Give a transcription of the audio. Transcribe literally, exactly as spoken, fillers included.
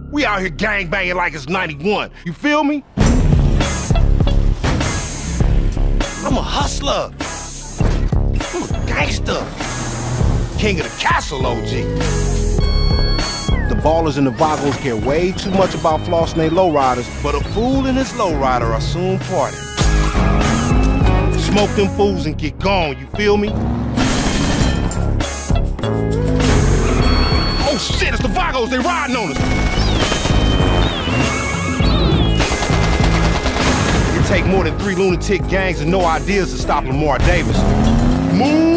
We out here gangbanging like it's ninety-one. You feel me? I'm a hustler. I'm a gangster. King of the castle, O G. The ballers and the vagos care way too much about flossing they lowriders, but a fool and his lowrider are soon parted. Smoke them fools and get gone, you feel me? Oh shit, it's the vagos, they riding on us. It take more than three lunatic gangs and no ideas to stop Lamar Davis. Move!